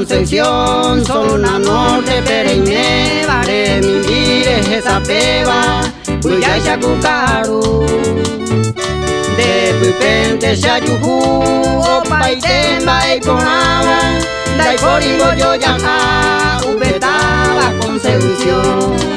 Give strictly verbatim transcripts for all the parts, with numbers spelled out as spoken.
Concepción, zona norte, Pereine, Bare, Mimbire, esa peba, Cuya Yacucaru. De Pupente, Shayuhu, Opaitemba, Iconaba, Daiporingo, Yoyaja, Upetaba, Concepción.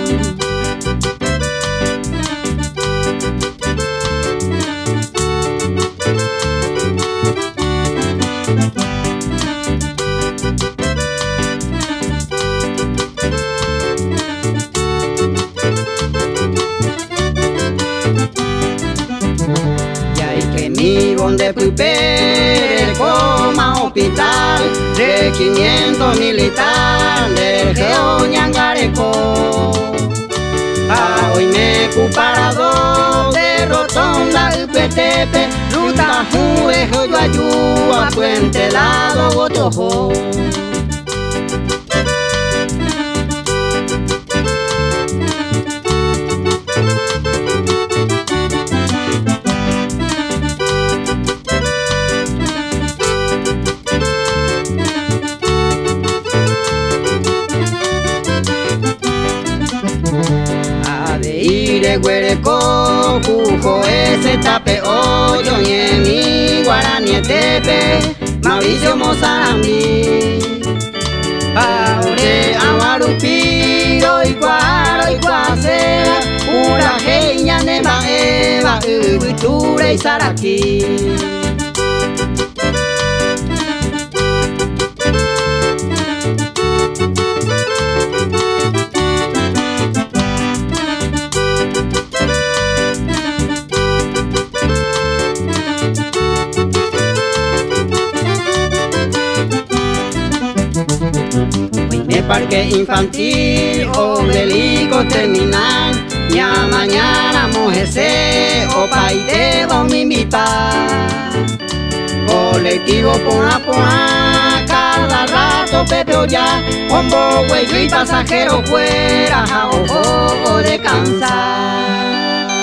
De Puipere, coma hospital de quinientos militar del Geo Ñangareco. A hoy me cuparado de rotonda Upetepe, ruta juejo yo ayúa, puente lado botojo. Huereco, Cujo, ese tape, hoyo, Niemi, Guarani, Tepe, Mauricio, Mozambi, Paure, Amarupiro, Iguaro, Iguacera, Urajeña, Neva, Eva, Ubitura y Saraki. Parque infantil, obelisco terminal, ya mañana mojese, o paide vamos a invitar. Colectivo pona pona, cada rato Pepe ya, hombo, huello y pasajero fuera, a ojo de cansar.